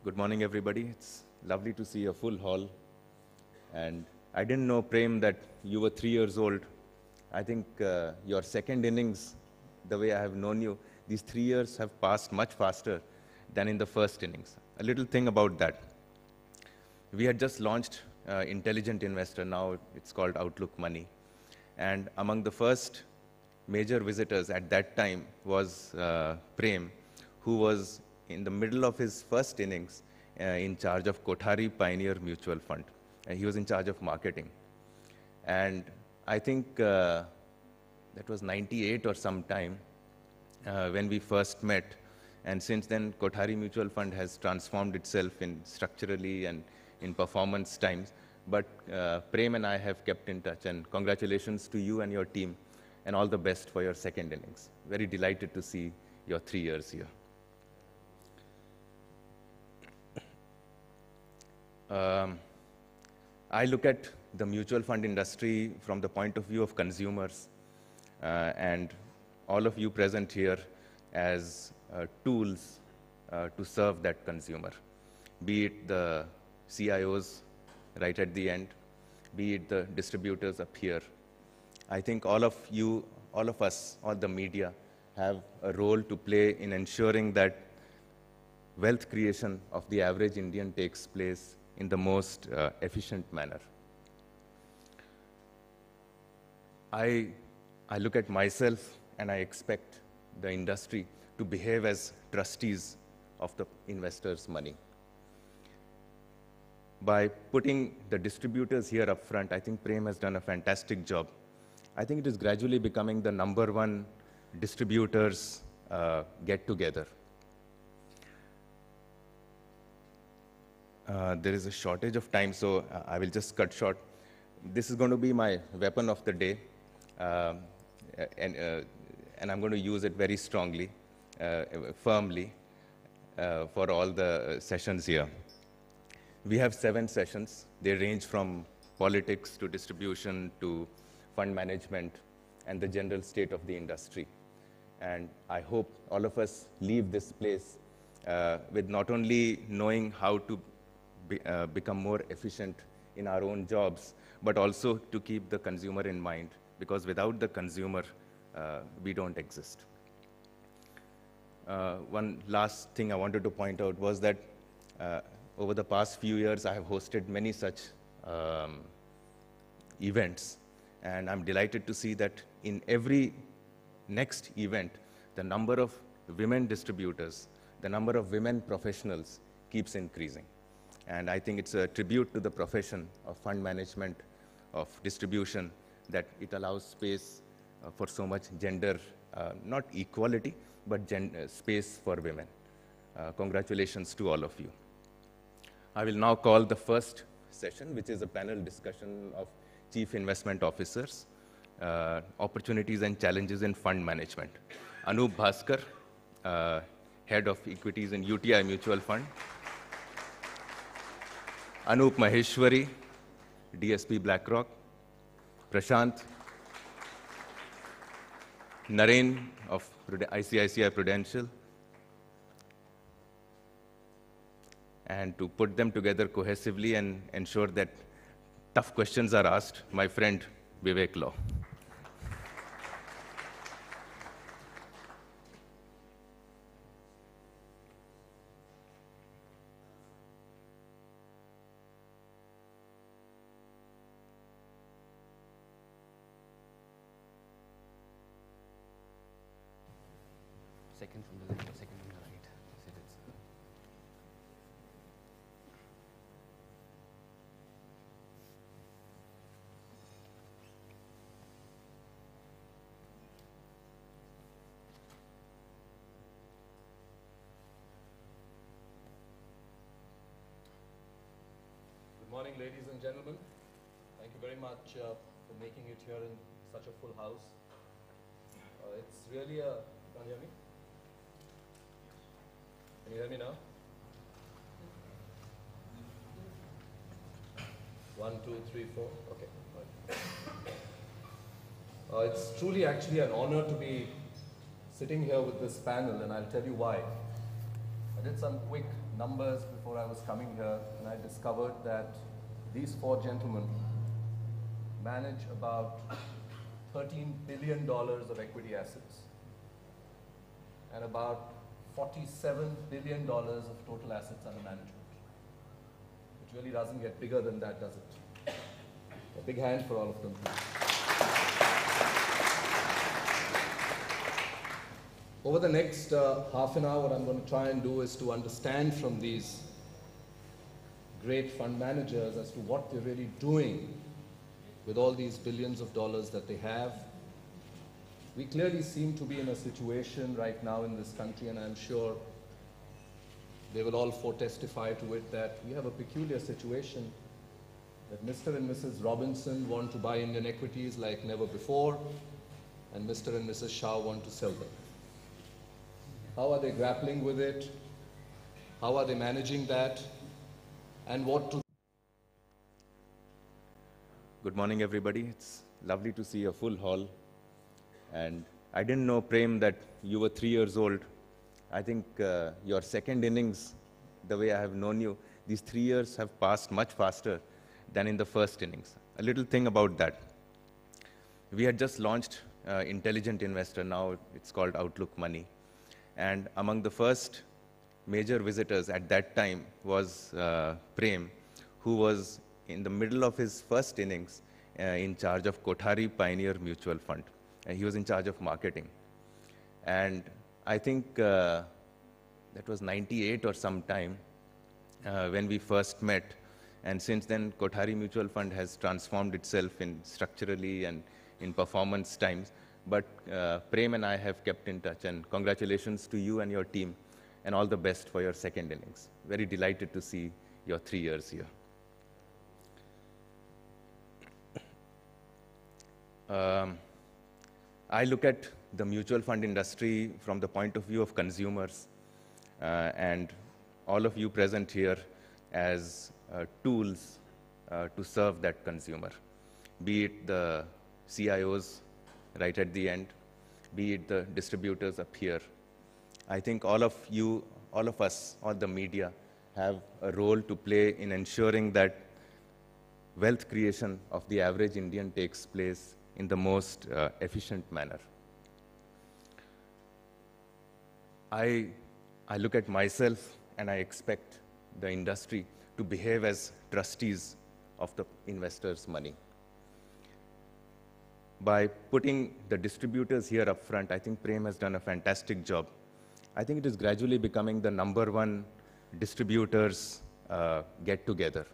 Good morning, everybody. It's lovely to see a full hall. And I didn't know, Prem, that you were 3 years old. I think your second innings, the way I have known you, these 3 years have passed much faster than in the first innings. A little thing about that. We had just launched Intelligent Investor, now it's called Outlook Money. And among the first major visitors at that time was Prem, who was in the middle of his first innings in charge of Kothari Pioneer Mutual Fund. He was in charge of marketing. And I think that was 98 or sometime when we first met. And since then, Kothari Mutual Fund has transformed itself in structurally and in performance times. But Prem and I have kept in touch. And congratulations to you and your team. And all the best for your second innings. Very delighted to see your 3 years here. I look at the mutual fund industry from the point of view of consumers, and all of you present here as tools to serve that consumer, be it the CIOs right at the end, be it the distributors up here. I think all of you, all of us, all the media have a role to play in ensuring that wealth creation of the average Indian takes place in the most efficient manner. I look at myself and I expect the industry to behave as trustees of the investors' money. By putting the distributors here up front, I think Prem has done a fantastic job. I think it is gradually becoming the #1 distributors get together. There is a shortage of time, so I will just cut short. This is going to be my weapon of the day, and I'm going to use it very strongly, firmly, for all the sessions here. We have 7 sessions. They range from politics to distribution to fund management and the general state of the industry. And I hope all of us leave this place with not only knowing how to become more efficient in our own jobs, but also to keep the consumer in mind, because without the consumer, we don't exist. One last thing I wanted to point out was that over the past few years, I have hosted many such events, and I'm delighted to see that in every next event, the number of women distributors, the number of women professionals keeps increasing. And I think it's a tribute to the profession of fund management, of distribution, that it allows space for so much gender, not equality, but space for women. Congratulations to all of you. I will now call the first session, which is a panel discussion of Chief Investment Officers, Opportunities and Challenges in Fund Management. Anup Bhaskar, Head of Equities in UTI Mutual Fund. Anup Maheshwari, DSP BlackRock. Prashant Naren of ICICI Prudential. And to put them together cohesively and ensure that tough questions are asked, my friend Vivek Law. Second from the left or second from the right? Good morning, ladies and gentlemen. Thank you very much for making it here in such a full house. It's really a... Can you hear me? Can you hear me now? 1, 2, 3, 4. Okay. Right. It's truly actually an honor to be sitting here with this panel, and I'll tell you why. I did some quick numbers before I was coming here, and I discovered that these four gentlemen manage about $13 billion of equity assets and about $47 billion of total assets under management. It really doesn't get bigger than that, does it? A big hand for all of them, please. Over the next half an hour, what I'm going to try and do is to understand from these great fund managers as to what they're really doing with all these billions of dollars that they have. We clearly seem to be in a situation right now in this country, and I'm sure they will all testify to it, that we have a peculiar situation that Mr. and Mrs. Robinson want to buy Indian equities like never before, and Mr. and Mrs. Shah want to sell them. How are they grappling with it? How are they managing that? And what to... Good morning, everybody. It's lovely to see a full hall. And I didn't know, Prem, that you were 3 years old. I think your second innings, the way I have known you, these 3 years have passed much faster than in the first innings. A little thing about that. We had just launched Intelligent Investor, now it's called Outlook Money. And among the first major visitors at that time was Prem, who was in the middle of his first innings in charge of Kothari Pioneer Mutual Fund. He was in charge of marketing. And I think that was 98 or some time when we first met. And since then, Kothari Mutual Fund has transformed itself in structurally and in performance times. But Prem and I have kept in touch, and congratulations to you and your team, and all the best for your second innings. Very delighted to see your 3 years here. I look at the mutual fund industry from the point of view of consumers, and all of you present here as tools to serve that consumer, be it the CIOs right at the end, be it the distributors up here. I think all of you, all of us, all the media, have a role to play in ensuring that wealth creation of the average Indian takes place in the most efficient manner. I look at myself and I expect the industry to behave as trustees of the investors' money. By putting the distributors here up front, I think Prem has done a fantastic job. I think it is gradually becoming the #1 distributors get-together.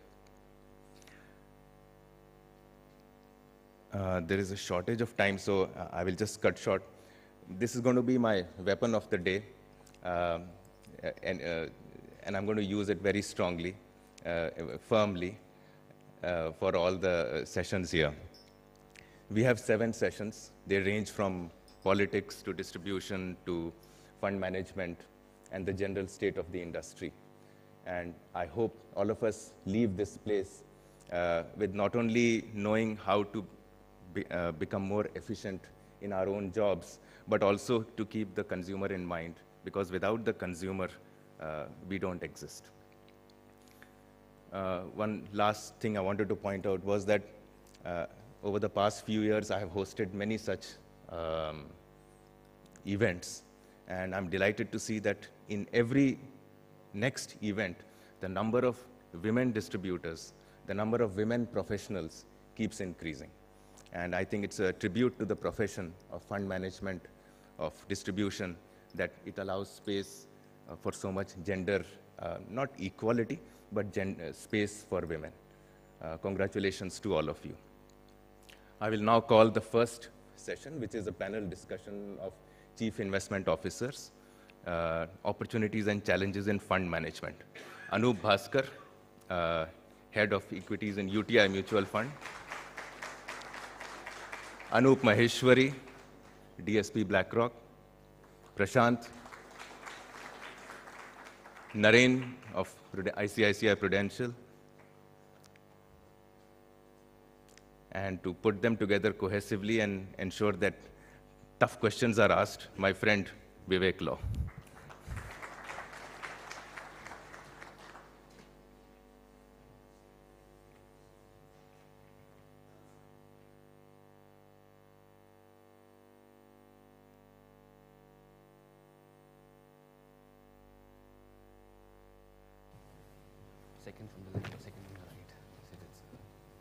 There is a shortage of time, so I will just cut short. This is going to be my weapon of the day, and I'm going to use it very strongly, firmly, for all the sessions here. We have 7 sessions. They range from politics to distribution to fund management and the general state of the industry. And I hope all of us leave this place with not only knowing how to become more efficient in our own jobs, but also to keep the consumer in mind, because without the consumer, we don't exist. One last thing I wanted to point out was that over the past few years, I have hosted many such events, and I'm delighted to see that in every next event, the number of women distributors, the number of women professionals keeps increasing. And I think it's a tribute to the profession of fund management, of distribution, that it allows space for so much gender, not equality, but space for women. Congratulations to all of you. I will now call the first session, which is a panel discussion of Chief Investment Officers, Opportunities and Challenges in Fund Management. Anup Bhaskar, Head of Equities in UTI Mutual Fund. Anup Maheshwari, DSP BlackRock. Prashant Naren of ICICI Prudential. And to put them together cohesively and ensure that tough questions are asked, my friend Vivek Law. Second from the left or second from the right. Yes, it is.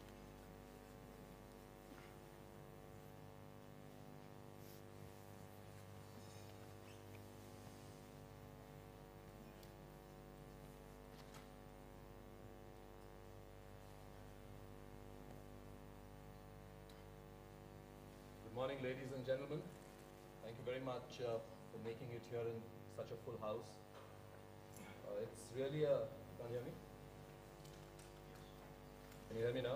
Good morning, ladies and gentlemen. Thank you very much for making it here in such a full house. It's really a... Can you hear me? Can you hear me now?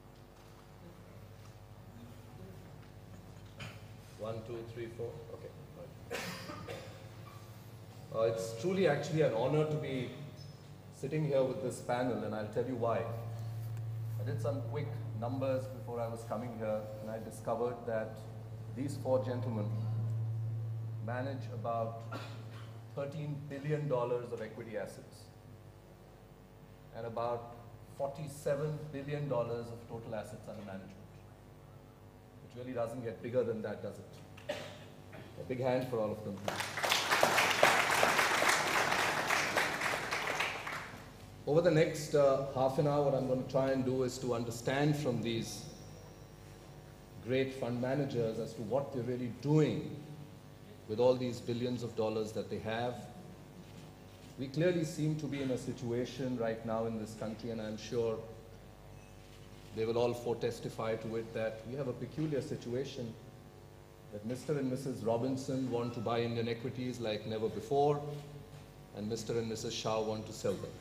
1, 2, 3, 4. Okay. Right. It's truly actually an honor to be sitting here with this panel, and I'll tell you why. I did some quick numbers before I was coming here, and I discovered that these four gentlemen manage about $13 billion of equity assets and about $47 billion of total assets under management. It really doesn't get bigger than that, does it? A big hand for all of them. Over the next half an hour, what I'm going to try and do is to understand from these great fund managers as to what they're really doing with all these billions of dollars that they have. We clearly seem to be in a situation right now in this country, and I'm sure they will all four testify to it, that we have a peculiar situation that Mr. and Mrs. Robinson want to buy Indian equities like never before, and Mr. and Mrs. Shah want to sell them.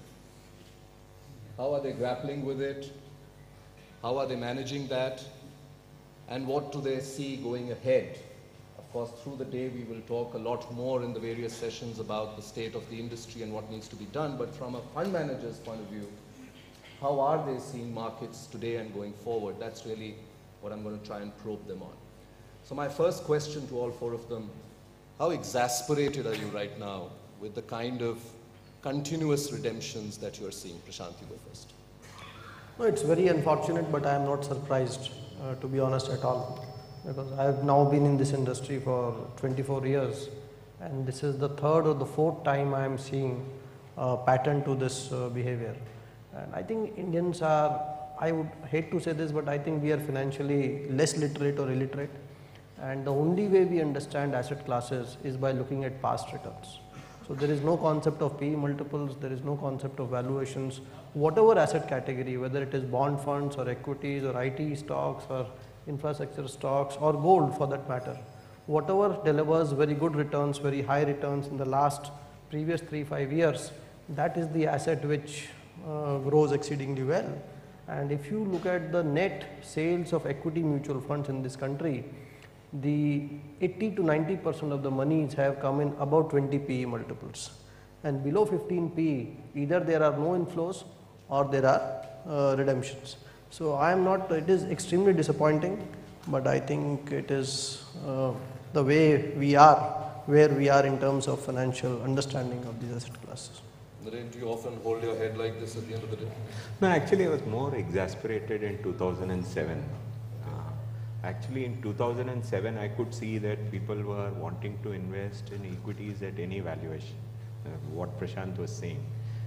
How are they grappling with it? How are they managing that? And what do they see going ahead? Of course, through the day we will talk a lot more in the various sessions about the state of the industry and what needs to be done, but from a fund manager's point of view, how are they seeing markets today and going forward? That's really what I'm going to try and probe them on. So my first question to all four of them, how exasperated are you right now with the kind of continuous redemptions that you are seeing? Prashant, you go first. No, it's very unfortunate, but I am not surprised, to be honest, at all. Because I have now been in this industry for 24 years, and this is the third or the fourth time I am seeing a pattern to this behavior. And I think Indians are, I would hate to say this, but I think we are financially less literate or illiterate. And the only way we understand asset classes is by looking at past returns. So there is no concept of PE multiples, there is no concept of valuations. Whatever asset category, whether it is bond funds or equities or IT stocks or infrastructure stocks or gold for that matter, whatever delivers very good returns, very high returns in the last previous 3-5 years, that is the asset which grows exceedingly well. And if you look at the net sales of equity mutual funds in this country, the 80 to 90% of the monies have come in above 20 PE multiples, and below 15 PE, either there are no inflows or there are redemptions. So I am not, it is extremely disappointing, but I think it is the way we are, where we are in terms of financial understanding of these asset classes. Naren, do you often hold your head like this at the end of the day? No, actually I was more exasperated in 2007. Actually in 2007 I could see that people were wanting to invest in equities at any valuation, what Prashant was saying.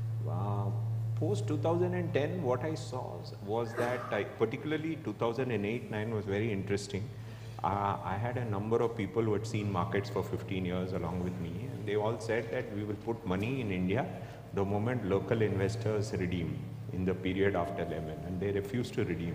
Post 2010 what I saw was that particularly 2008-9 was very interesting. I had a number of people who had seen markets for 15 years along with me, and they all said that we will put money in India the moment local investors redeem in the period after 11, and they refused to redeem.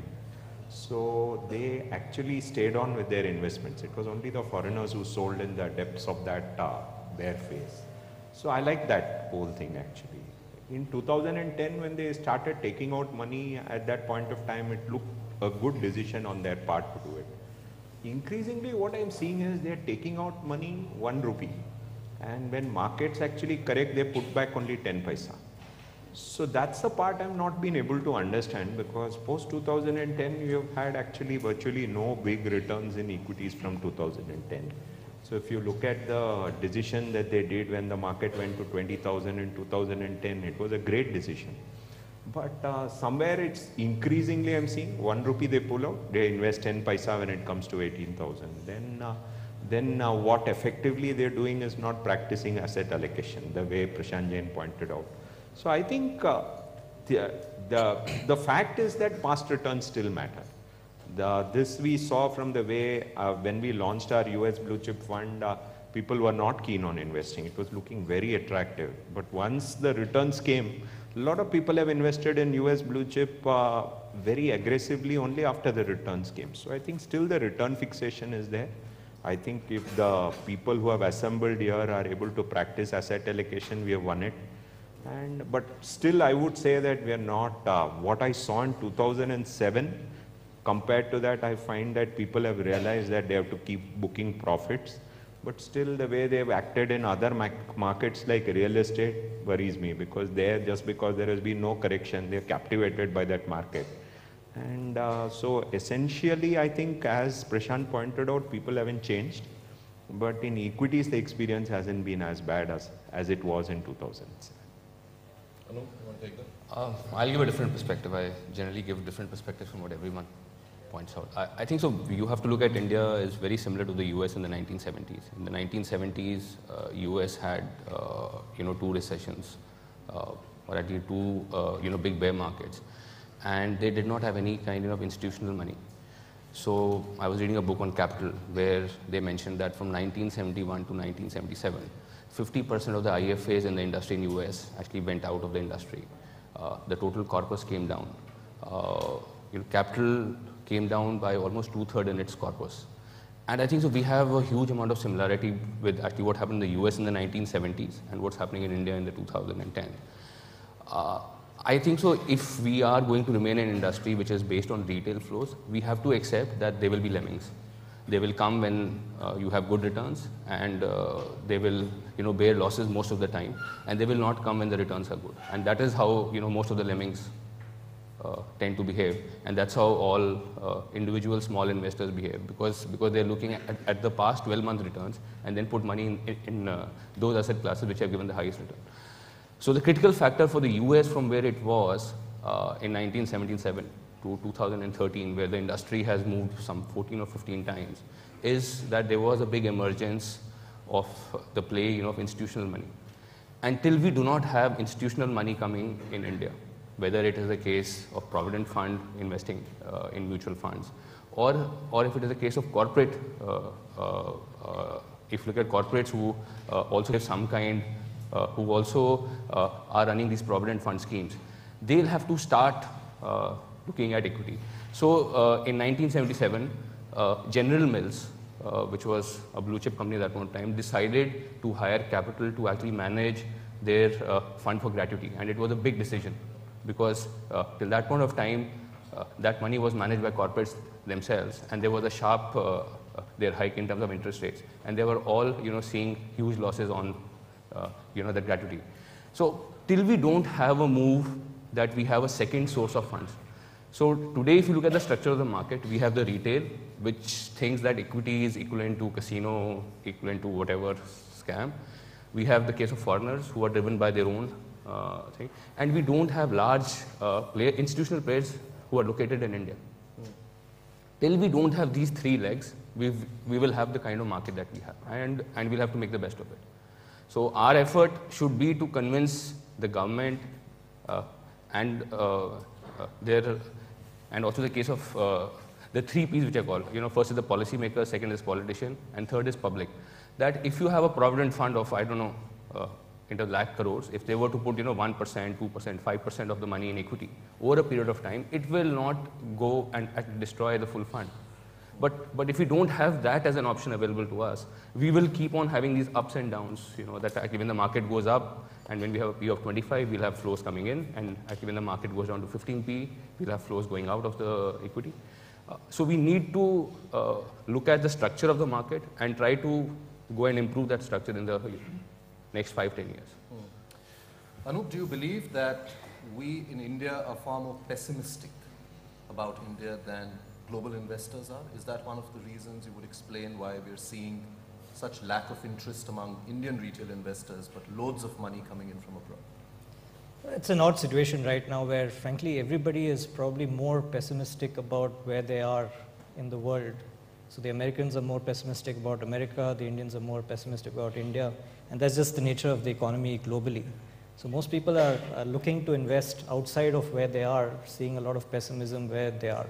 So they actually stayed on with their investments. It was only the foreigners who sold in the depths of that bear phase. So I like that whole thing actually. In 2010 when they started taking out money, at that point of time it looked a good decision on their part to do it. Increasingly what I am seeing is they are taking out money 1 rupee, and when markets actually correct they put back only 10 paisa. So that's the part I'm not been able to understand, because post 2010 you have had actually virtually no big returns in equities from 2010. So if you look at the decision that they did when the market went to 20,000 in 2010, it was a great decision. But somewhere it's increasingly I'm seeing 1 rupee they pull out, they invest 10 paisa when it comes to 18,000. Then what effectively they're doing is not practicing asset allocation the way Prashant Jain pointed out. So I think the fact is that past returns still matter. This we saw from the way when we launched our US blue chip fund, people were not keen on investing. It was looking very attractive. But once the returns came, a lot of people have invested in US blue chip very aggressively only after the returns came. So I think still the return fixation is there. I think if the people who have assembled here are able to practice asset allocation, we have won it. But still I would say that we are not, what I saw in 2007, compared to that, I find that people have realized that they have to keep booking profits. But still the way they've acted in other markets like real estate worries me, because just because there has been no correction, they're captivated by that market. And so essentially, I think as Prashant pointed out, people haven't changed. But in equities, the experience hasn't been as bad as it was in 2007. Anu, you want to take that? I'll give a different perspective. I generally give different perspectives from what everyone points out. I think so. You have to look at India as very similar to the US in the 1970s. In the 1970s, US had two recessions, or at least two big bear markets, and they did not have any kind of institutional money. So I was reading a book on capital where they mentioned that from 1971 to 1977, 50% of the IFAs in the industry in US actually went out of the industry. The total corpus came down. Capital came down by almost 2/3 in its corpus. And I think so we have a huge amount of similarity with actually what happened in the US in the 1970s and what's happening in India in the 2010. I think so if we are going to remain an industry which is based on retail flows, we have to accept that there will be lemmings. They will come when you have good returns, and they will bear losses most of the time, and they will not come when the returns are good. And that is how most of the lemmings tend to behave, and that's how all individual small investors behave, because they're looking at the past 12-month returns and then put money in those asset classes which have given the highest return. So the critical factor for the US from where it was in 1977 to 2013, where the industry has moved some 14 or 15 times, is that there was a big emergence of the play of institutional money. Until we do not have institutional money coming in India, whether it is a case of provident fund investing in mutual funds, or if it is a case of corporate, if you look at corporates who also have some kind, who also are running these provident fund schemes, they'll have to start looking at equity. So in 1977, General Mills, which was a blue chip company at that point in time, decided to hire capital to actually manage their fund for gratuity. And it was a big decision, because till that point of time, that money was managed by corporates themselves, and there was a sharp their hike in terms of interest rates, and they were all seeing huge losses on the gratuity. So till we don't have a move that we have a second source of funds. So today, if you look at the structure of the market, we have the retail, which thinks that equity is equivalent to casino, equivalent to whatever scam. We have the case of foreigners who are driven by their own thing, and we don't have large institutional players who are located in India. Till we don't have these three legs, we will have the kind of market that we have, and we'll have to make the best of it. So our effort should be to convince the government and also the case of the three P's which I call, first is the policymaker, second is politician, and third is public. That if you have a provident fund of, I don't know, into lakh crores, if they were to put 1%, 2%, 5% of the money in equity over a period of time, it will not go and destroy the full fund. But if we don't have that as an option available to us, we will keep on having these ups and downs, that actually when the market goes up, and when we have a P of 25, we'll have flows coming in, and actually when the market goes down to 15P, we'll have flows going out of the equity. So we need to look at the structure of the market and try to go and improve that structure in the next 5-10 years. Anup, do you believe that we in India are far more pessimistic about India than global investors are? Is that one of the reasons you would explain why we're seeing such lack of interest among Indian retail investors, but loads of money coming in from abroad? It's an odd situation right now where, frankly, everybody is probably more pessimistic about where they are in the world. So the Americans are more pessimistic about America, the Indians are more pessimistic about India, and that's just the nature of the economy globally. So most people are looking to invest outside of where they are, seeing a lot of pessimism where they are.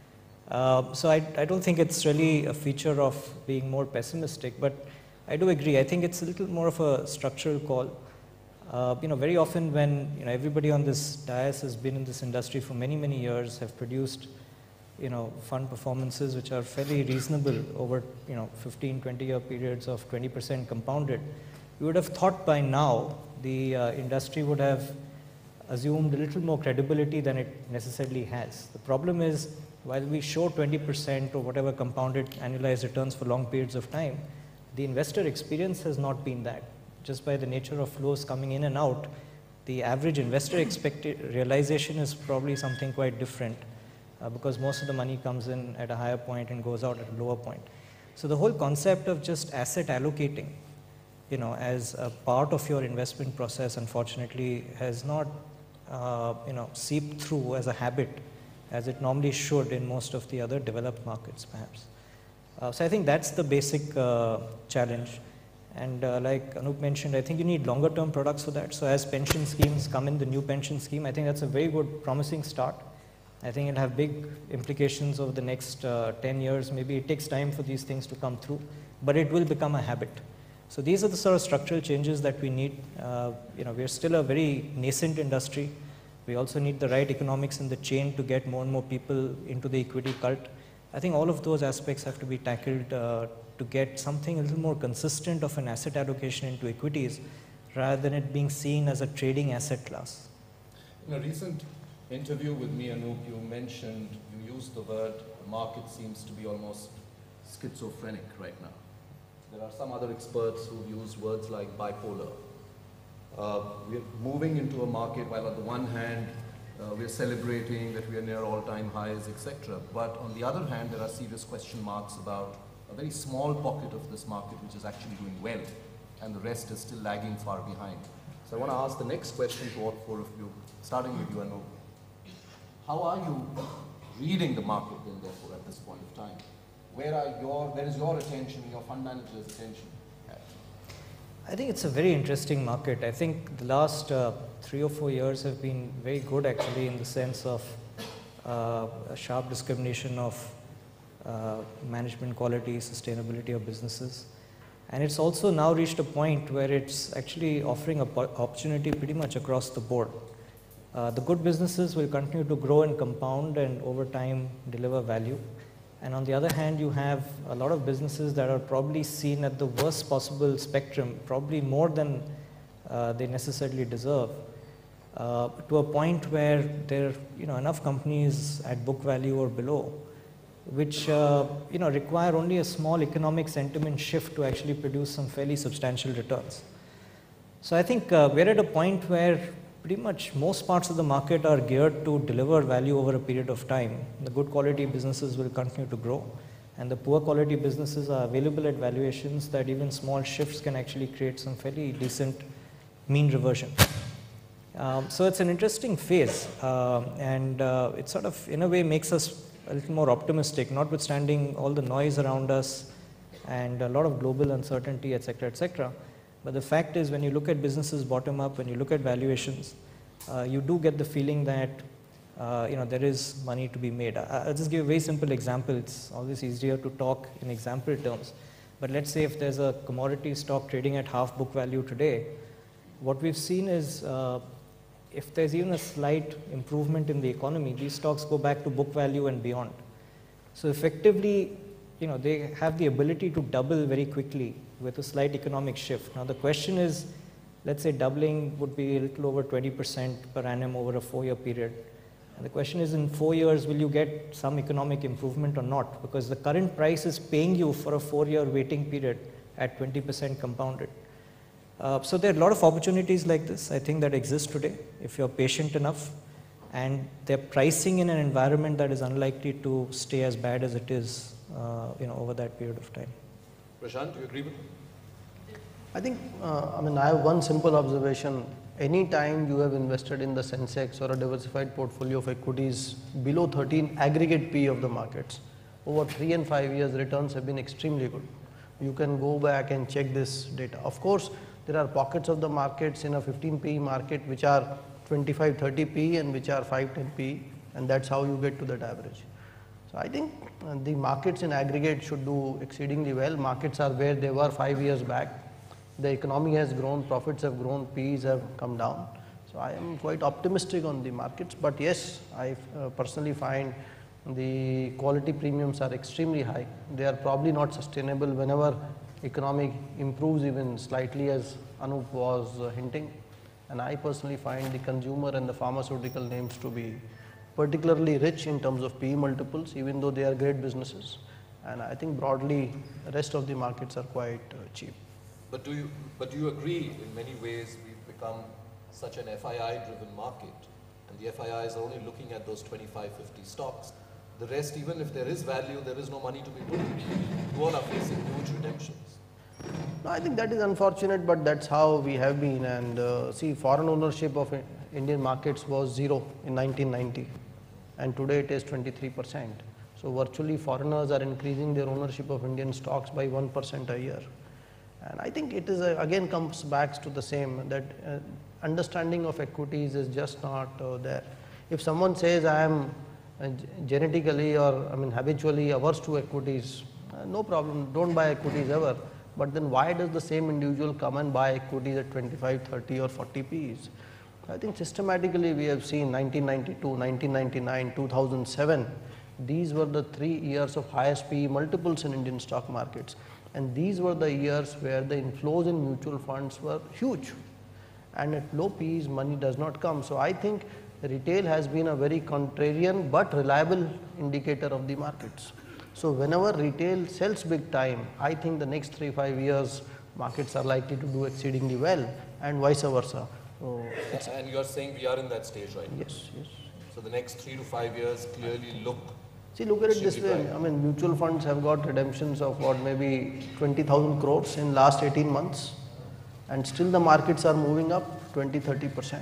So I don't think it's really a feature of being more pessimistic, but I do agree. I think it's a little more of a structural call. Very often when everybody on this dais has been in this industry for many, many years, have produced fund performances which are fairly reasonable over 15, 20-year periods of 20% compounded, you would have thought by now the industry would have assumed a little more credibility than it necessarily has. The problem is, while we show 20% or whatever compounded annualized returns for long periods of time, the investor experience has not been that. Just by the nature of flows coming in and out, the average investor expected realization is probably something quite different because most of the money comes in at a higher point and goes out at a lower point. So the whole concept of just asset allocating, as a part of your investment process, unfortunately, has not, seeped through as a habit as it normally should in most of the other developed markets, perhaps. So I think that's the basic challenge. And like Anup mentioned, I think you need longer term products for that. So as pension schemes come in, the new pension scheme, I think that's a very good, promising start. I think it'll have big implications over the next 10 years. Maybe it takes time for these things to come through, but it will become a habit. So these are the sort of structural changes that we need. We're still a very nascent industry. We also need the right economics in the chain to get more and more people into the equity cult. I think all of those aspects have to be tackled to get something a little more consistent of an asset allocation into equities rather than it being seen as a trading asset class. In a recent interview with me, Anup, you used the word, the market seems to be almost schizophrenic right now. There are some other experts who've used words like bipolar. We're moving into a market while on the one hand, we're celebrating that we are near all-time highs, etc. But on the other hand, there are serious question marks about a very small pocket of this market which is actually doing well, and the rest is still lagging far behind. So I want to ask the next question to all four of you, starting with you, Anup. How are you reading the market then, therefore, at this point of time? Where is your attention, your fund manager's attention at? I think it's a very interesting market. I think the last 3 or 4 years have been very good actually in the sense of a sharp discrimination of management quality, sustainability of businesses. And it's also now reached a point where it's actually offering an opportunity pretty much across the board. The good businesses will continue to grow and compound and over time deliver value. And on the other hand, you have a lot of businesses that are probably seen at the worst possible spectrum, probably more than they necessarily deserve, to a point where there are enough companies at book value or below, which require only a small economic sentiment shift to actually produce some fairly substantial returns. So I think we're at a point where pretty much most parts of the market are geared to deliver value over a period of time. The good quality businesses will continue to grow, and the poor quality businesses are available at valuations that even small shifts can actually create some fairly decent mean reversion. So it's an interesting phase, and it sort of in a way makes us a little more optimistic, notwithstanding all the noise around us and a lot of global uncertainty, etc., etc. But the fact is, when you look at businesses bottom up, when you look at valuations, you do get the feeling that there is money to be made. I'll just give a very simple example. It's always easier to talk in example terms. But let's say if there's a commodity stock trading at half book value today, what we've seen is if there's even a slight improvement in the economy, these stocks go back to book value and beyond. So effectively, they have the ability to double very quickly with a slight economic shift. Now the question is, let's say doubling would be a little over 20% per annum over a 4-year period. And the question is, in 4 years, will you get some economic improvement or not? Because the current price is paying you for a 4-year waiting period at 20% compounded. So there are a lot of opportunities like this, I think, that exist today, if you're patient enough. And they're pricing in an environment that is unlikely to stay as bad as it is over that period of time. Prashant, do you agree with me? I think, I have one simple observation. Any time you have invested in the Sensex or a diversified portfolio of equities below 13 aggregate P of the markets, over 3 and 5 years returns have been extremely good. You can go back and check this data. Of course, There are pockets of the markets in a 15 PE market which are 25, 30 PE and which are 5, 10 PE, and that's how you get to that average. So I think the markets in aggregate should do exceedingly well. Markets are where they were 5 years back. The economy has grown, profits have grown, PEs have come down. So I am quite optimistic on the markets, but yes, I personally find the quality premiums are extremely high. They are probably not sustainable whenever economic improves even slightly, as Anup was hinting. And I personally find the consumer and the pharmaceutical names to be particularly rich in terms of PE multiples, even though they are great businesses. And I think broadly, the rest of the markets are quite cheap. But do you agree in many ways we've become such an FII-driven market, and the FIIs are only looking at those 25, 50 stocks. The rest, even if there is value, there is no money to be put in. You all are facing huge redemptions. No, I think that is unfortunate, but that's how we have been. And see, foreign ownership of Indian markets was zero in 1990, and today it is 23%. So virtually foreigners are increasing their ownership of Indian stocks by 1% a year. And I think it is again comes back to the same, that understanding of equities is just not there. If someone says I am genetically or habitually averse to equities, no problem, don't buy equities ever. But then why does the same individual come and buy equities at 25, 30 or 40 Ps? I think systematically we have seen 1992, 1999, 2007, these were the 3 years of highest PE multiples in Indian stock markets. And these were the years where the inflows in mutual funds were huge. And at low Ps, money does not come. So I think retail has been a very contrarian but reliable indicator of the markets. So whenever retail sells big time, I think the next 3-5 years markets are likely to do exceedingly well, and vice versa. So and you are saying we are in that stage right now? Yes, yes. So the next 3 to 5 years clearly look. See, look at it this way. Mutual funds have got redemptions of what, maybe 20,000 crores in last 18 months, and still the markets are moving up 20-30%.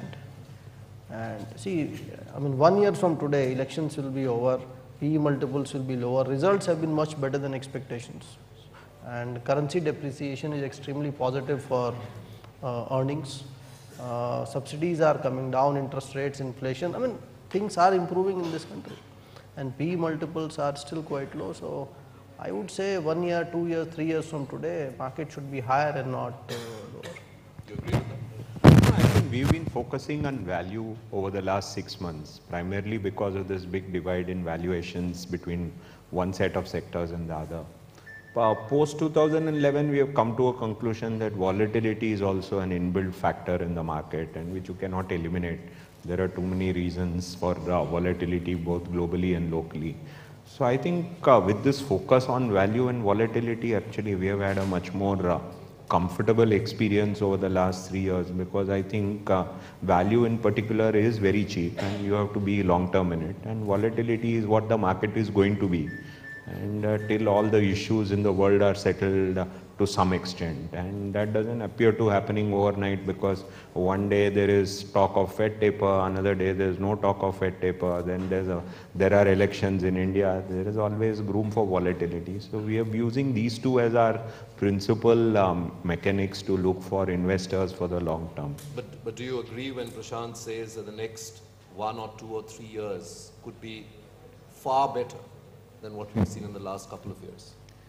And see, 1 year from today, elections will be over, PE multiples will be lower, results have been much better than expectations, and currency depreciation is extremely positive for earnings. Subsidies are coming down, interest rates, inflation, things are improving in this country, and PE multiples are still quite low. So I would say 1 year, 2 years, 3 years from today, market should be higher and not lower. Do you agree with that? I think we've been focusing on value over the last 6 months, primarily because of this big divide in valuations between one set of sectors and the other. Post 2011, we have come to a conclusion that volatility is also an inbuilt factor in the market, and which you cannot eliminate. There are too many reasons for volatility, both globally and locally. So I think with this focus on value and volatility, actually we have had a much more comfortable experience over the last 3 years, because I think value in particular is very cheap and you have to be long term in it, and volatility is what the market is going to be. And till all the issues in the world are settled to some extent, and that doesn't appear to happening overnight, because one day there is talk of Fed taper, another day there is no talk of Fed taper, then there are elections in India, there is always room for volatility. So we are using these two as our principal mechanics to look for investors for the long term. But do you agree when Prashant says that the next 1 or 2 or 3 years could be far better than what we've seen in the last couple of years?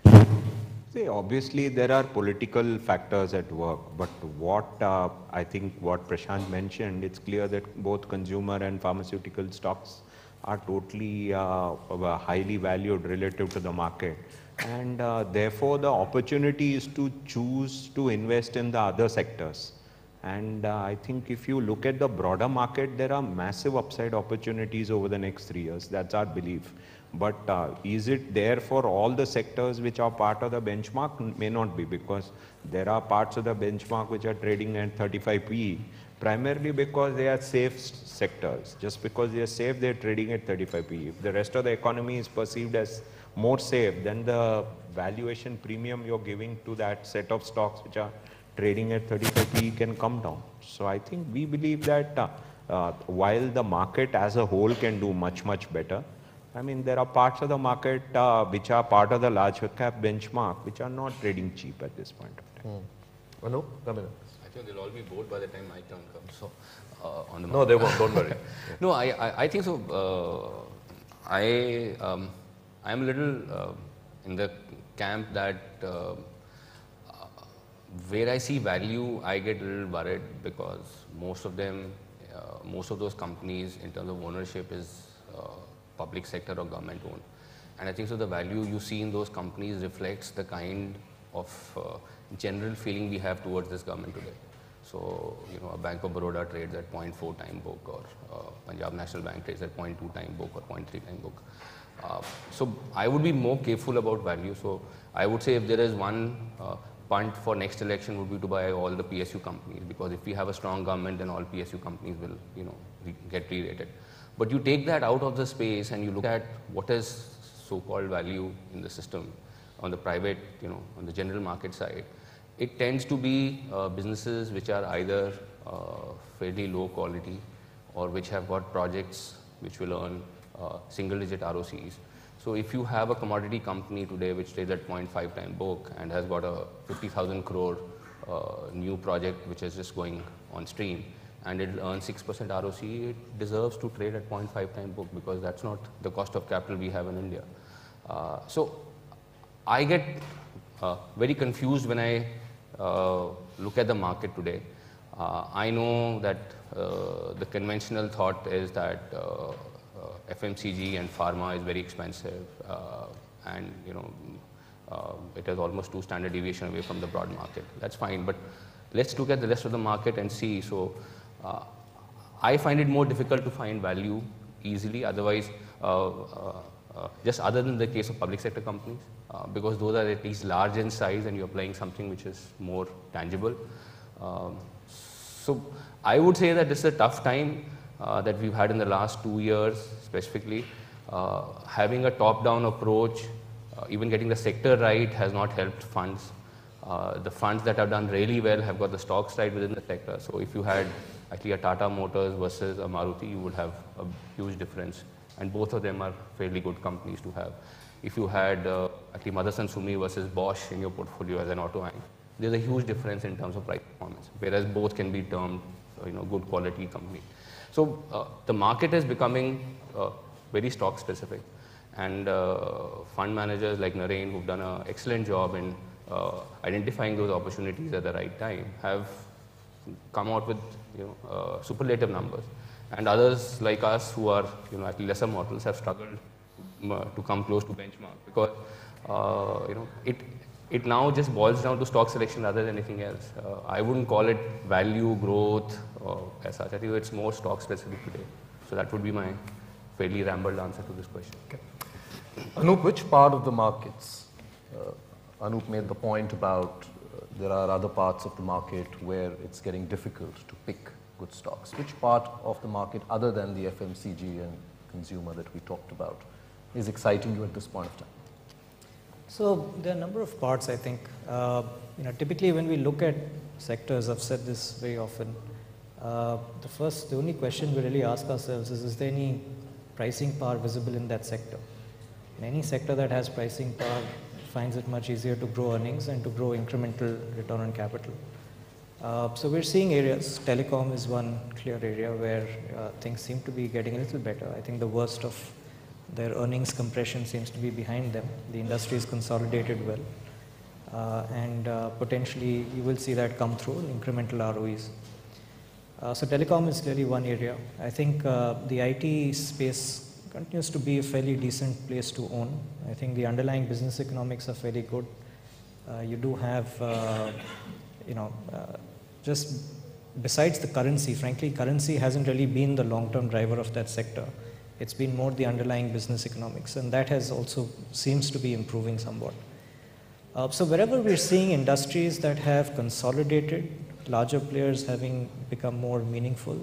See, obviously there are political factors at work, but what I think what Prashant mentioned, it's clear that both consumer and pharmaceutical stocks are totally highly valued relative to the market, and therefore the opportunity is to choose to invest in the other sectors. And I think if you look at the broader market, there are massive upside opportunities over the next 3 years. That's our belief. But is it there for all the sectors which are part of the benchmark? May not be, because there are parts of the benchmark which are trading at 35 PE, primarily because they are safe sectors. Just because they are safe, they are trading at 35 PE. If the rest of the economy is perceived as more safe, then the valuation premium you're giving to that set of stocks which are trading at 35 PE can come down. So I think we believe that while the market as a whole can do much, much better, there are parts of the market which are part of the large cap benchmark which are not trading cheap at this point of time. Anu, come in. I think they'll all be bored by the time my turn comes. So, on the No, they won't, don't worry. No, I think so. I'm a little in the camp that where I see value, I get a little worried because most of them, most of those companies in terms of ownership is public sector or government owned. And I think so the value you see in those companies reflects the kind of general feeling we have towards this government today. So, you know, a Bank of Baroda trades at 0.4 time book, or Punjab National Bank trades at 0.2 time book or 0.3 time book. So I would be more careful about value. So I would say if there is one punt for next election would be to buy all the PSU companies, because if we have a strong government, then all PSU companies will, you know, get re-rated. But you take that out of the space and you look at what is so-called value in the system on the private, you know, on the general market side. It tends to be businesses which are either fairly low quality or which have got projects which will earn single-digit ROCs. So if you have a commodity company today which trades at 0.5 time book and has got a 50,000 crore new project which is just going on stream, and it will earn 6% ROC, it deserves to trade at 0.5 time book, because that's not the cost of capital we have in India. So I get very confused when I look at the market today. I know that the conventional thought is that FMCG and pharma is very expensive, and you know it is almost 2 standard deviation away from the broad market. That's fine, but let's look at the rest of the market and see. So I find it more difficult to find value easily. Otherwise, just other than the case of public sector companies, because those are at least large in size and you're playing something which is more tangible. So I would say that this is a tough time that we've had in the last 2 years specifically. Having a top-down approach, even getting the sector right, has not helped funds. The funds that have done really well have got the stocks right within the sector. So if you had actually a Tata Motors versus a Maruti, you would have a huge difference. And both of them are fairly good companies to have. If you had actually Motherson Sumi versus Bosch in your portfolio as an auto line, there's a huge difference in terms of price performance, whereas both can be termed, you know, good quality company. So the market is becoming very stock specific, and fund managers like Naren, who've done an excellent job in identifying those opportunities at the right time, have come out with, you know, superlative numbers. And others like us who are, you know, actually lesser models have struggled to come close to benchmark, because you know, it now just boils down to stock selection rather than anything else. I wouldn't call it value growth as such. I think it's more stock specific today. So that would be my fairly rambled answer to this question. Okay. Anup, which part of the markets? Anup made the point about there are other parts of the market where it's getting difficult to pick good stocks. Which part of the market, other than the FMCG and consumer that we talked about, is exciting you at this point of time? So there are a number of parts, I think. You know, typically when we look at sectors, I've said this very often, the only question we really ask ourselves is there any pricing power visible in that sector? In any sector that has pricing power finds it much easier to grow earnings and to grow incremental return on capital. So we're seeing areas, telecom is one clear area where things seem to be getting a little better. I think the worst of their earnings compression seems to be behind them. The industry is consolidated well, and potentially you will see that come through in incremental ROEs. So telecom is clearly one area. I think the IT space continues to be a fairly decent place to own. I think the underlying business economics are fairly good. You do have, you know, just besides the currency, frankly, currency hasn't really been the long-term driver of that sector. It's been more the underlying business economics, and that has also seems to be improving somewhat. So wherever we're seeing industries that have consolidated, larger players having become more meaningful,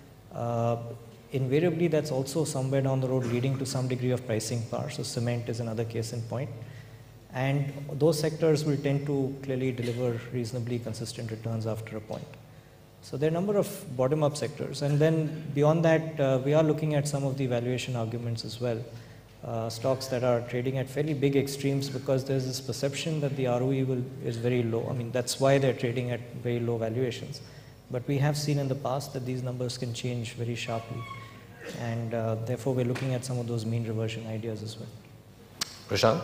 invariably that's also somewhere down the road leading to some degree of pricing power. So cement is another case in point. And those sectors will tend to clearly deliver reasonably consistent returns after a point. So there are a number of bottom-up sectors. And then beyond that, we are looking at some of the valuation arguments as well. stocks that are trading at fairly big extremes because there's this perception that the ROE is very low. I mean, that's why they're trading at very low valuations. But we have seen in the past that these numbers can change very sharply. And therefore, we're looking at some of those mean reversion ideas as well. Prashant,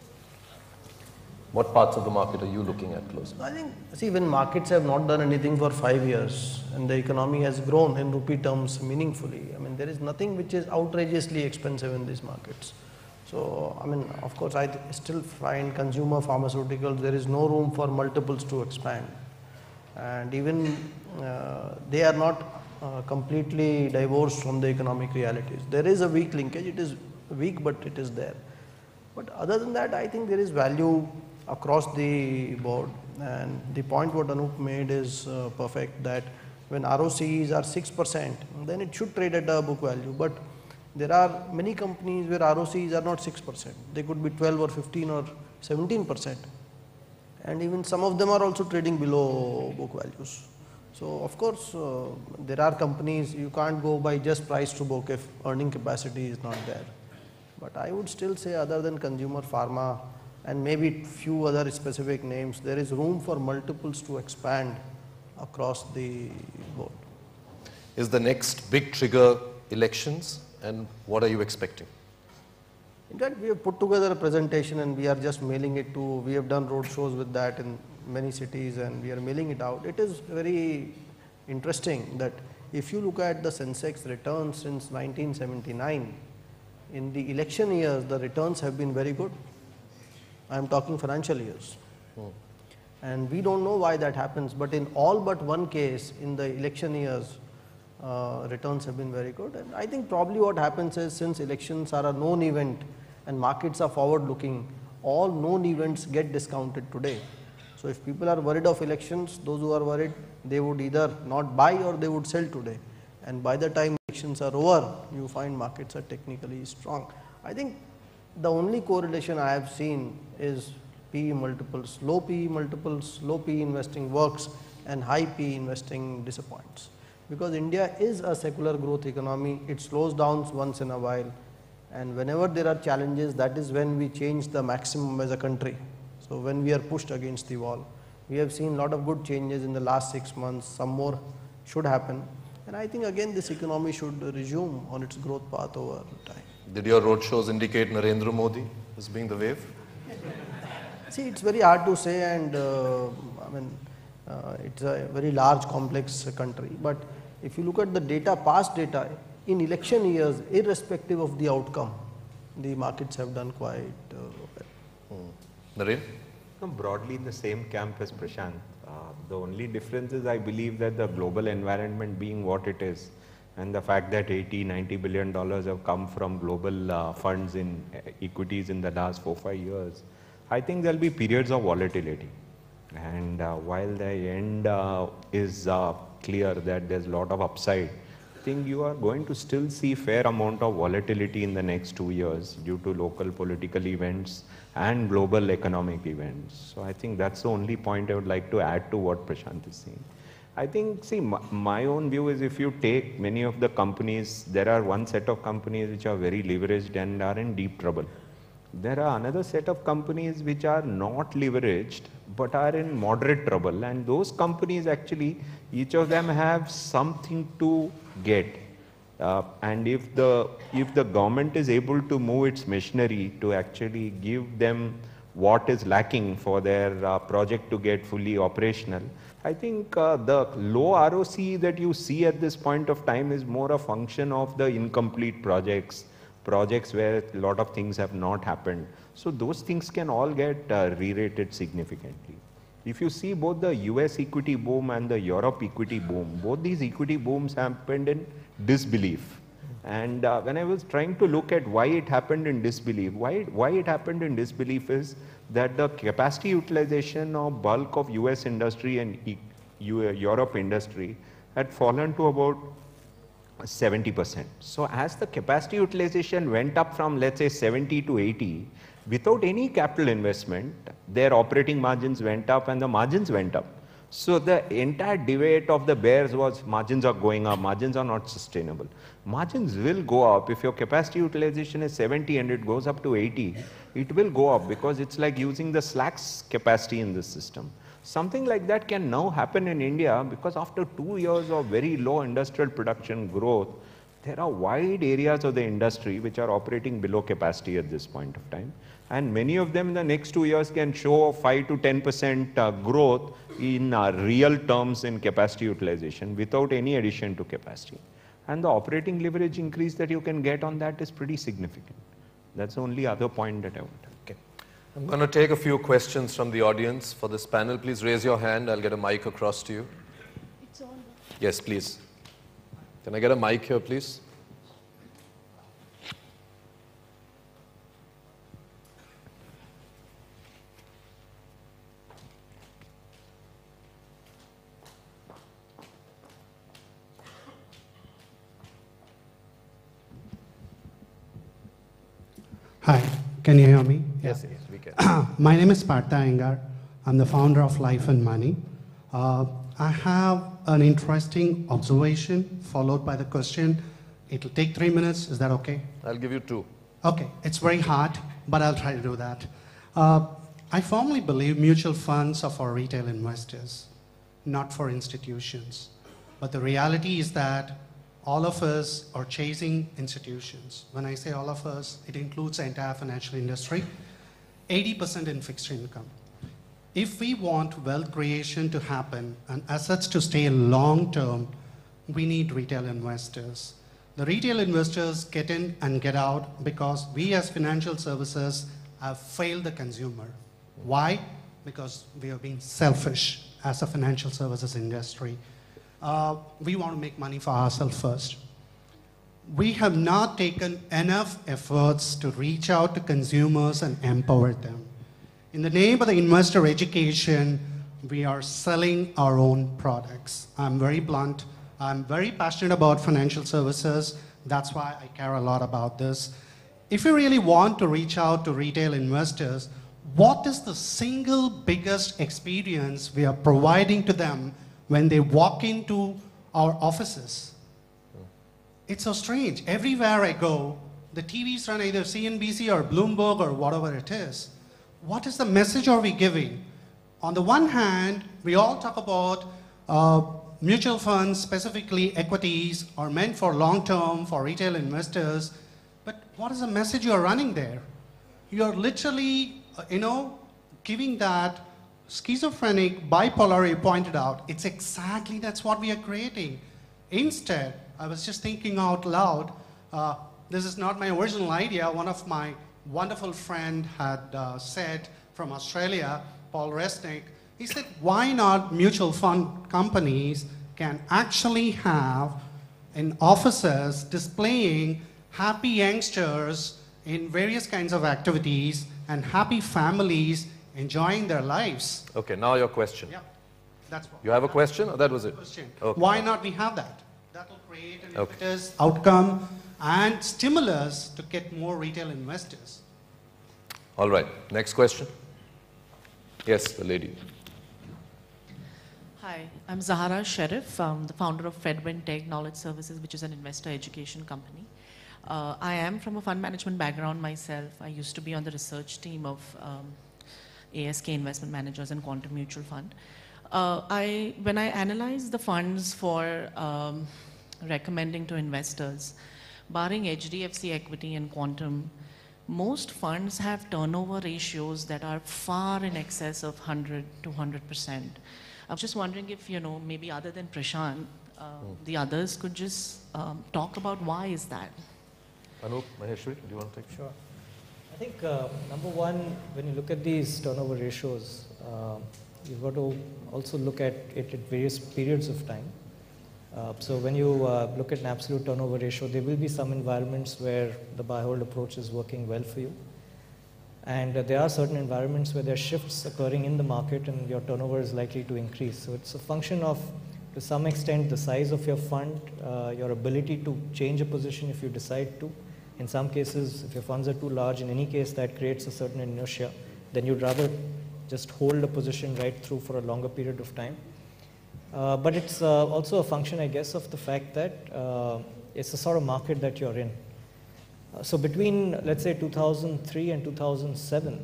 what parts of the market are you looking at closely? I think, see, when markets have not done anything for 5 years and the economy has grown in rupee terms meaningfully, I mean, there is nothing which is outrageously expensive in these markets. So, I mean, of course, I still find consumer pharmaceuticals, there is no room for multiples to expand. And even they are not completely divorced from the economic realities. There is a weak linkage, it is weak, but it is there. But other than that, I think there is value across the board, and the point what Anup made is perfect, that when ROCEs are 6%, then it should trade at a book value. But there are many companies where ROCEs are not 6%. They could be 12 or 15 or 17%. And even some of them are also trading below book values. So of course, there are companies, you can't go by just price to book if earning capacity is not there. But I would still say, other than consumer pharma and maybe few other specific names, there is room for multiples to expand across the board. Is the next big trigger elections, and what are you expecting? In fact, we have put together a presentation and we are just mailing it to, we have done road shows with that in many cities and we are mailing it out. It is very interesting that if you look at the Sensex returns since 1979, in the election years, the returns have been very good. I am talking financial years. And we don't know why that happens, but in all but one case, in the election years, returns have been very good. And I think probably what happens is, since elections are a known event and markets are forward looking, all known events get discounted today. So if people are worried of elections, those who are worried, they would either not buy or they would sell today. And by the time elections are over, you find markets are technically strong. I think the only correlation I have seen is PE multiples. Low PE multiples, low PE investing works and high PE investing disappoints. Because India is a secular growth economy, it slows down once in a while, and whenever there are challenges, that is when we change the maximum as a country. So when we are pushed against the wall, we have seen a lot of good changes in the last 6 months, some more should happen. And I think again this economy should resume on its growth path over time. Did your roadshows indicate Narendra Modi as being the wave? See, it's very hard to say, and it's a very large, complex country. But if you look at the data, past data, in election years, irrespective of the outcome, the markets have done quite well. Naren? No, broadly in the same camp as Prashant. The only difference is I believe that the global environment being what it is, and the fact that $80–90 billion have come from global funds in equities in the last 4–5 years, I think there will be periods of volatility. And while the end is clear that there's a lot of upside, I think you are going to still see fair amount of volatility in the next 2 years due to local political events and global economic events. So I think that's the only point I would like to add to what Prashant is saying. I think, see, my own view is, if you take many of the companies, there are one set of companies which are very leveraged and are in deep trouble. There are another set of companies which are not leveraged but are in moderate trouble, and those companies actually, each of them have something to get. And if the government is able to move its machinery to actually give them what is lacking for their project to get fully operational, I think the low ROC that you see at this point of time is more a function of the incomplete projects where a lot of things have not happened. So those things can all get re-rated significantly. If you see both the US equity boom and the Europe equity boom, both these equity booms happened in disbelief. And when I was trying to look at why it happened in disbelief, why it happened in disbelief is that the capacity utilization of bulk of US industry and Europe industry had fallen to about 70%. So as the capacity utilization went up from, let's say, 70 to 80, without any capital investment, their operating margins went up and the margins went up. So the entire debate of the bears was margins are going up, margins are not sustainable. Margins will go up. If your capacity utilization is 70 and it goes up to 80, it will go up because it's like using the slacks capacity in this system. Something like that can now happen in India because after 2 years of very low industrial production growth, there are wide areas of the industry which are operating below capacity at this point of time. And many of them in the next 2 years can show 5 to 10% growth in real terms in capacity utilization without any addition to capacity. And the operating leverage increase that you can get on that is pretty significant. That's the only other point that I want to make. Okay. I'm going to take a few questions from the audience for this panel. Please raise your hand. I'll get a mic across to you. It's on. Yes, please. Can I get a mic here, please? Hi, can you hear me? Yes, yes, we can. My name is Partha Iyengar. I'm the founder of Life and Money. I have an interesting observation followed by the question. It'll take 3 minutes. Is that okay? I'll give you 2. Okay, it's very hard, but I'll try to do that. I firmly believe mutual funds are for retail investors, not for institutions. But the reality is that all of us are chasing institutions. When I say all of us, it includes the entire financial industry, 80% in fixed income. If we want wealth creation to happen and assets to stay long-term, we need retail investors. The retail investors get in and get out because we as financial services have failed the consumer. Why? Because we have been selfish as a financial services industry. We want to make money for ourselves first. We have not taken enough efforts to reach out to consumers and empower them. In the name of the investor education, we are selling our own products. I'm very blunt. I'm very passionate about financial services. That's why I care a lot about this. If you really want to reach out to retail investors, what is the single biggest experience we are providing to them when they walk into our offices? It's so strange. Everywhere I go, the TVs run either CNBC or Bloomberg or whatever it is. What is the message are we giving? On the one hand, we all talk about mutual funds, specifically equities, are meant for long-term, for retail investors. But what is the message you are running there? You are literally, giving that schizophrenic, bipolar you pointed out. It's exactly that's what we are creating. Instead, I was just thinking out loud, this is not my original idea. One of my wonderful friend had said from Australia, Paul Resnick, he said, why not mutual fund companies can actually have in offices displaying happy youngsters in various kinds of activities and happy families enjoying their lives. Okay, now your question. Yeah, that's what. You have a question, or that was it? Question. Okay. Why not we have that? That will create an impetus, outcome, and stimulus to get more retail investors. All right, next question. Yes, the lady. Hi, I'm Zahara Sharif, the founder of Fedwin Tech Knowledge Services, which is an investor education company. I am from a fund management background myself. I used to be on the research team of ASK Investment Managers and Quantum Mutual Fund. When I analyze the funds for recommending to investors, barring HDFC Equity and Quantum, most funds have turnover ratios that are far in excess of 100 to 100%. I was just wondering if, maybe other than Prashant, the others could just talk about why is that? Anup, Maheshwari, do you want to take? Sure. I think number one, when you look at these turnover ratios, you've got to also look at it at various periods of time. So when you look at an absolute turnover ratio, there will be some environments where the buy-hold approach is working well for you. And there are certain environments where there are shifts occurring in the market and your turnover is likely to increase. So it's a function of, to some extent, the size of your fund, your ability to change a position if you decide to. In some cases, if your funds are too large, in any case that creates a certain inertia, then you'd rather just hold a position right through for a longer period of time. But it's also a function, I guess, of the fact that it's the sort of market that you're in. So between, let's say, 2003 and 2007,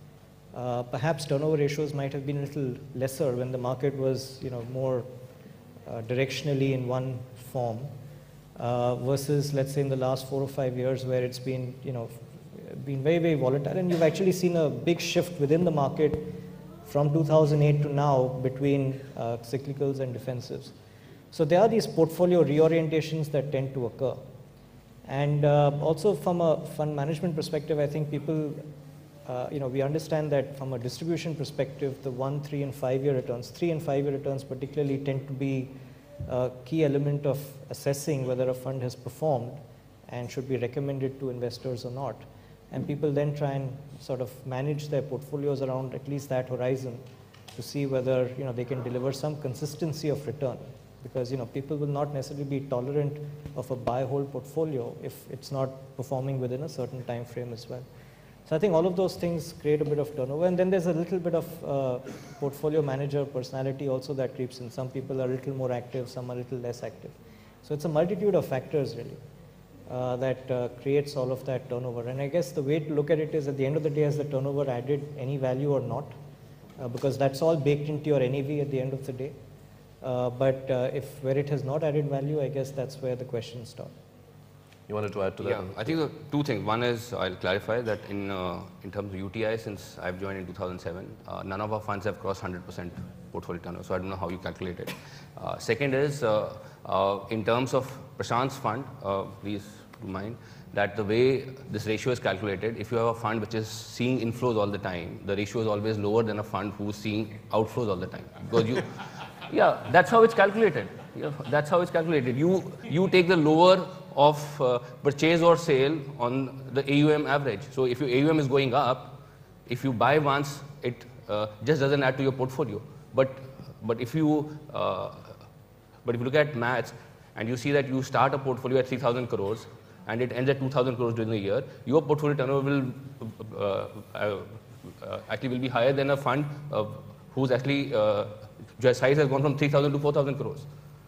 perhaps turnover ratios might have been a little lesser when the market was, more directionally in one form, versus, let's say, in the last 4 or 5 years where it's been, been very, very volatile, and you've actually seen a big shift within the market from 2008 to now between cyclicals and defensives. So there are these portfolio reorientations that tend to occur. And also from a fund management perspective, I think people, we understand that from a distribution perspective, the 1, 3 and 5 year returns, 3 and 5 year returns particularly tend to be a key element of assessing whether a fund has performed and should be recommended to investors or not. And people then try and sort of manage their portfolios around at least that horizon to see whether they can deliver some consistency of return. Because people will not necessarily be tolerant of a buy-hold portfolio if it's not performing within a certain time frame as well. So I think all of those things create a bit of turnover, and then there's a little bit of portfolio manager personality also that creeps in. Some people are a little more active, some are a little less active. So it's a multitude of factors really that creates all of that turnover. And I guess the way to look at it is, at the end of the day, has the turnover added any value or not? Because that's all baked into your NAV at the end of the day. But if where it has not added value, I guess that's where the questions start. You wanted to add to that? Yeah, I think two things. One is, I'll clarify that in terms of UTI, since I've joined in 2007, none of our funds have crossed 100% portfolio turnover, so I don't know how you calculate it. Second is, in terms of Prashant's fund, please do mind, that the way this ratio is calculated, if you have a fund which is seeing inflows all the time, the ratio is always lower than a fund who's seeing outflows all the time. Because you, yeah, that's how it's calculated. Yeah, that's how it's calculated. You take the lower of purchase or sale on the AUM average. So if your AUM is going up, if you buy once, it just doesn't add to your portfolio. But if you look at maths and you see that you start a portfolio at 3,000 crores and it ends at 2,000 crores during the year, your portfolio turnover will actually will be higher than a fund whose actually size has gone from 3,000 to 4,000 crores.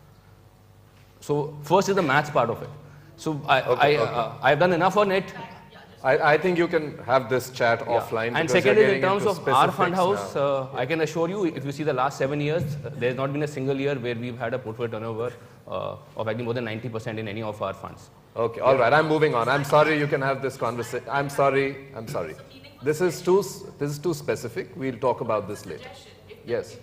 So first is the maths part of it. So I've done enough on it. I think you can have this chat offline. And second is, in terms of our fund house, I can assure you, if you see the last 7 years, there's not been a single year where we've had a portfolio turnover of actually more than 90% in any of our funds. Okay, all right, I'm moving on. I'm sorry you can have this conversation. I'm sorry. This is too specific. We'll talk about this later. Yes.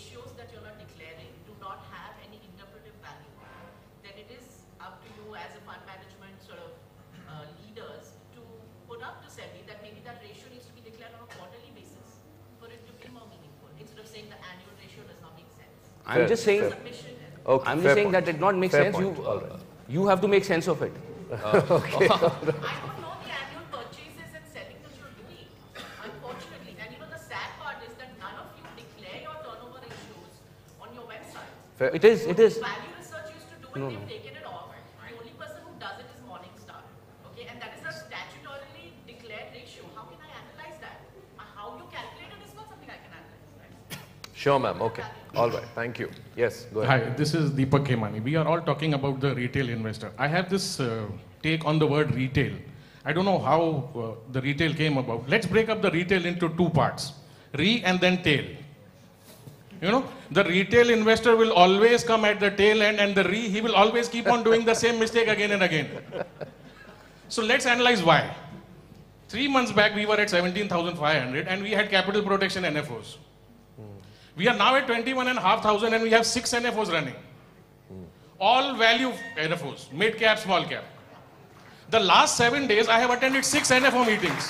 I'm just saying, okay, I'm just saying that it did not make sense. You have to make sense of it. Okay. I don't know the annual purchases and selling that you're doing, unfortunately. And the sad part is that none of you declare your turnover ratios on your website. It is. Value Research used to do it, they've taken it off. The only person who does it is Morningstar. Okay, and that is a statutorily declared ratio. How can I analyze that? How you calculate it is not something I can analyze, right? Sure, ma'am. Okay. All right. Thank you. Yes, go ahead. Hi, this is Deepak Khemani. We are all talking about the retail investor. I have this take on the word retail. I don't know how the retail came about. Let's break up the retail into two parts, re and then tail. The retail investor will always come at the tail end, and the re, he will always keep on doing the same mistake again and again. So let's analyze why. 3 months back, we were at 17,500 and we had capital protection NFOs. We are now at 21,500 and we have 6 NFOs running. All value NFOs, mid cap, small cap. The last 7 days, I have attended 6 NFO meetings.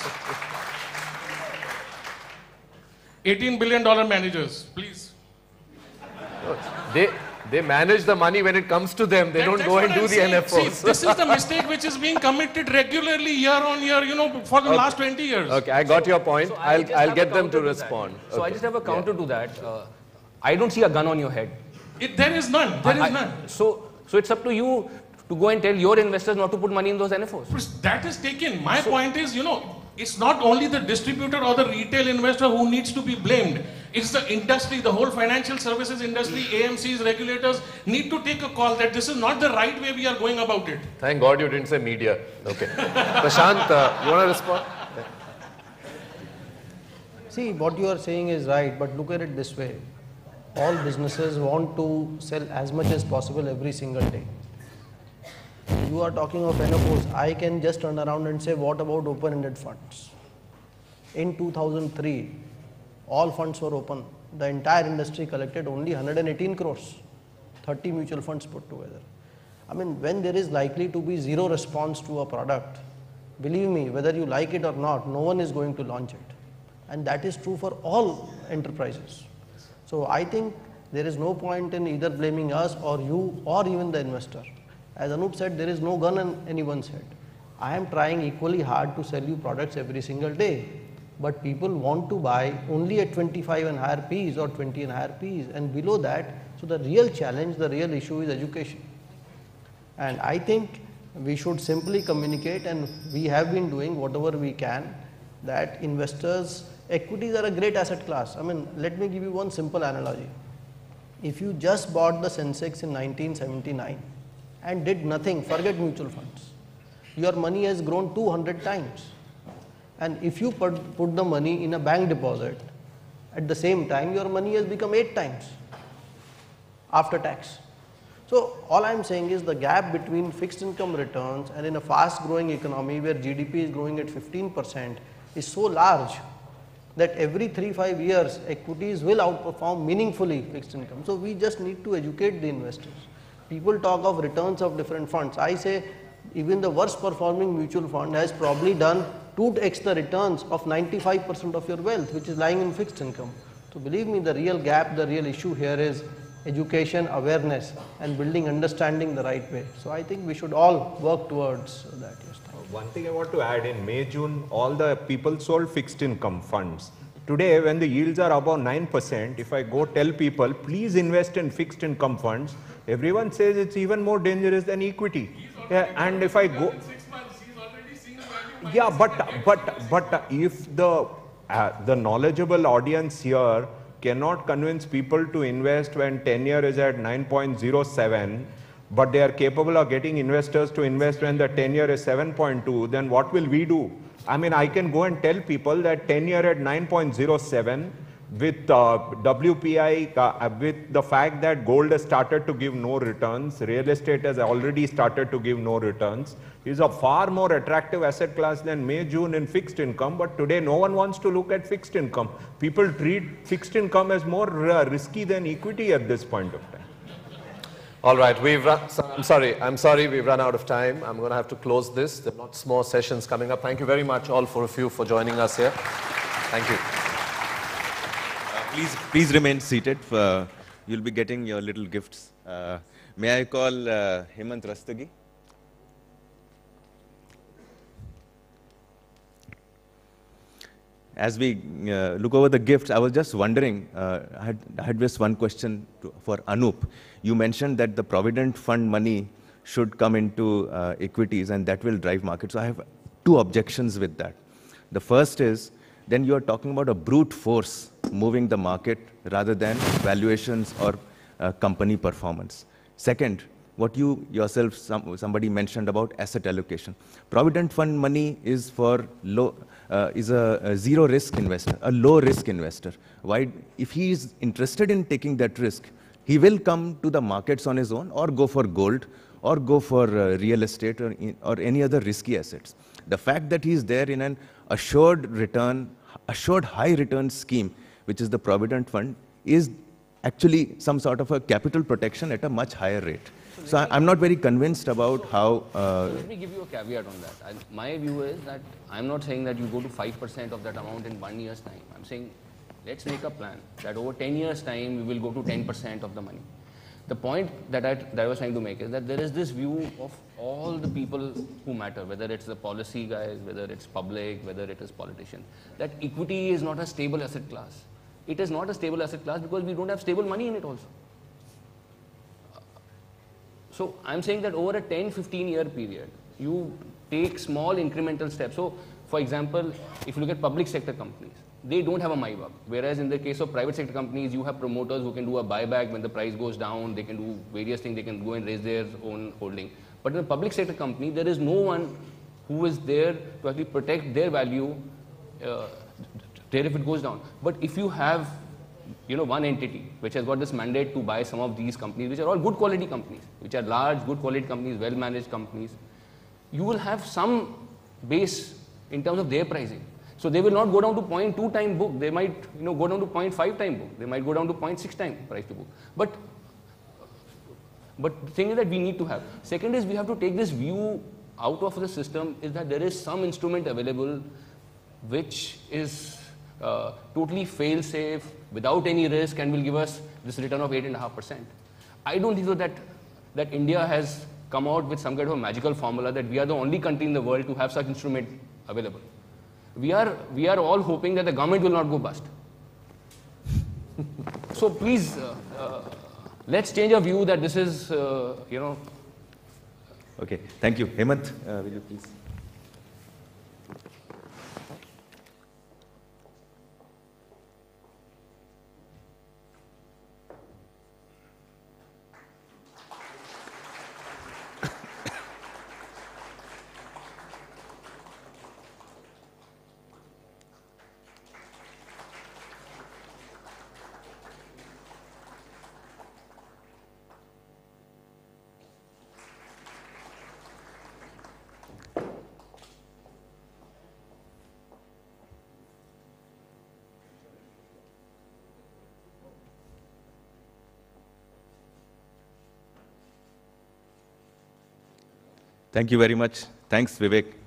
$18 billion managers, please. They manage the money when it comes to them. They don't go and do the NFOs. See, this is the mistake which is being committed regularly year on year, for the last 20 years. Okay, I got your point. I'll get them to respond. So I just have a counter to that. I don't see a gun on your head. There is none. There is none. So it's up to you to go and tell your investors not to put money in those NFOs. That is taken. My point is, it's not only the distributor or the retail investor who needs to be blamed. It's the industry, the whole financial services industry, AMCs, regulators need to take a call that this is not the right way we are going about it. Thank God you didn't say media. Okay. Prashant, you want to respond? See, what you are saying is right, but look at it this way. All businesses want to sell as much as possible every single day. You are talking of NFOs. I can just turn around and say, what about open-ended funds? In 2003, all funds were open. The entire industry collected only 118 crores, 30 mutual funds put together. I mean, when there is likely to be zero response to a product, believe me, whether you like it or not, no one is going to launch it. And that is true for all enterprises. So I think there is no point in either blaming us or you or even the investor. As Anup said, there is no gun in anyone's head. I am trying equally hard to sell you products every single day. But people want to buy only at 25 and higher Ps or 20 and higher Ps and below that. So the real challenge, the real issue is education. And I think we should simply communicate, and we have been doing whatever we can, that investors, equities are a great asset class. I mean, let me give you one simple analogy. If you just bought the Sensex in 1979 and did nothing, forget mutual funds, your money has grown 200 times. And if you put the money in a bank deposit, at the same time, your money has become 8 times after tax. So all I am saying is the gap between fixed income returns and in a fast growing economy where GDP is growing at 15% is so large that every 3-5 years equities will outperform meaningfully fixed income. So we just need to educate the investors. People talk of returns of different funds. I say even the worst performing mutual fund has probably done 2x the returns of 95% of your wealth, which is lying in fixed income. So believe me, the real gap, the real issue here is education, awareness, and building understanding the right way. So I think we should all work towards that. Yes. One thing I want to add, in May, June, all the people sold fixed income funds. Today, when the yields are above 9%, if I go tell people, please invest in fixed income funds, everyone says it's even more dangerous than equity. Yeah, and if I go... Yeah, but if the knowledgeable audience here cannot convince people to invest when 10-year is at 9.07, but they are capable of getting investors to invest when the 10-year is 7.2, then what will we do? I mean, I can go and tell people that 10-year at 9.07 with WPI, with the fact that gold has started to give no returns, real estate has already started to give no returns, is a far more attractive asset class than May, June in fixed income. But today no one wants to look at fixed income. People treat fixed income as more risky than equity at this point of time. All right, I'm sorry, we've run out of time. I'm going to have to close this. There are lots more sessions coming up. Thank you very much, all four of you, for joining us here. Thank you. Please remain seated. You'll be getting your little gifts. May I call Hemant Rastagi? As we look over the gifts, I was just wondering, I had just one question for Anup. You mentioned that the Provident Fund money should come into equities and that will drive markets. So I have two objections with that. The first is, then you are talking about a brute force moving the market rather than valuations or company performance. Second, what you yourself, somebody mentioned about asset allocation. Provident Fund money is for is a zero risk investor, a low risk investor. Why? If he is interested in taking that risk, he will come to the markets on his own or go for gold or go for real estate or any other risky assets. The fact that he is there in an assured return, assured high return scheme, which is the Provident Fund, is actually some sort of a capital protection at a much higher rate. So I'm not very convinced about how... Let me give you a caveat on that. My view is that I'm not saying that you go to 5% of that amount in 1 year's time. I'm saying let's make a plan that over 10 years' time we will go to 10% of the money. The point that I was trying to make is that there is this view of all the people who matter, whether it's the policy guys, whether it's public, whether it is politicians, that equity is not a stable asset class. It is not a stable asset class because we don't have stable money in it also. So I'm saying that over a 10-15 year period, you take small incremental steps. So for example, if you look at public sector companies, they don't have a MIBUG. Whereas in the case of private sector companies, you have promoters who can do a buyback when the price goes down, they can do various things, they can go and raise their own holding. But in a public sector company, there is no one who is there to actually protect their value there if it goes down. But if you have one entity which has got this mandate to buy some of these companies, which are all good quality companies, which are large, good quality companies, well-managed companies, you will have some base in terms of their pricing. So they will not go down to 0.2 time book. They might go down to 0.5 time book. They might go down to 0.6 time price to book. But the thing is that we need to have. Second is we have to take this view out of the system is that there is some instrument available which is totally fail-safe, without any risk, and will give us this return of 8.5%. I don't think so that India has come out with some kind of a magical formula that we are the only country in the world to have such instrument available. We are all hoping that the government will not go bust. So please, let's change our view that this is, Okay, thank you. Hemant, will you please? Thank you very much. Thanks, Vivek.